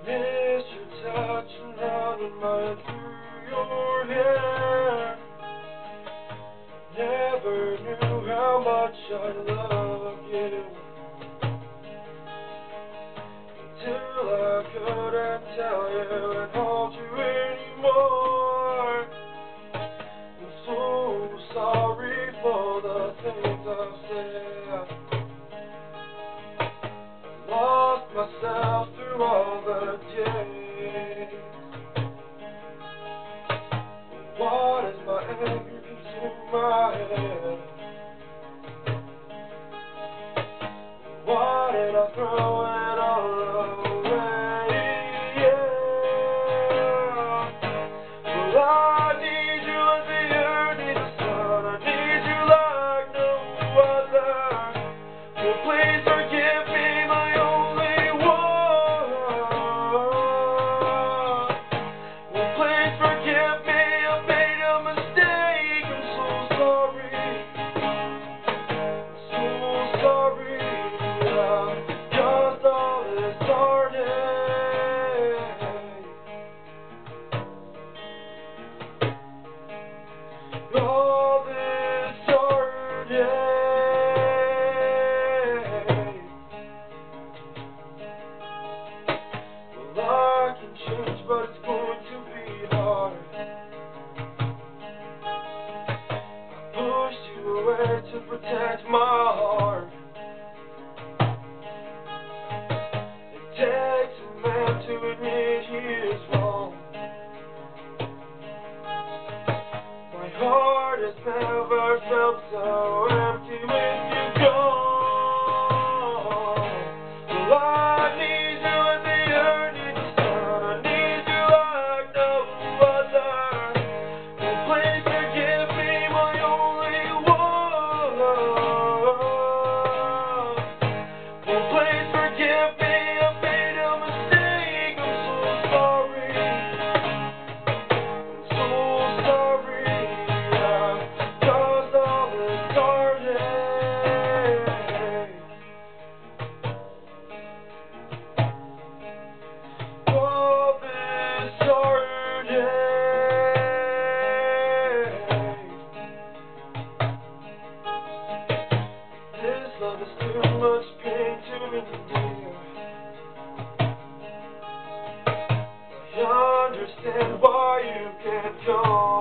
Miss your touch and running mine through your hair. Never knew how much I loved you until I couldn't tell you and hold you anymore. I'm so sorry for the things I've said. I lost myself through all the days. What is my anger consume my head? Why did I throw it all away? Yeah. Well, I need you as the earth needs the sun. I need you like no other. Well, please forgive me, my only one. Well, please forgive me, I made a mistake. I'm so sorry. I'm so sorry. Just all this heartache. All this heartache. Well, I can change, but it's going to be hard. I pushed you away to protect my heart. It takes a man to admit he is wrong. My heart has never felt so empty with you gone. Well, I need you as the earth needs the sun. I need you like no other. Well, please forgive me, my only one. Well, please forgive me, I made a mistake. I'm so sorry. I'm so sorry. Caused all this heartache. All this heartache. This love is too much pain to endure. I understand why you can't go.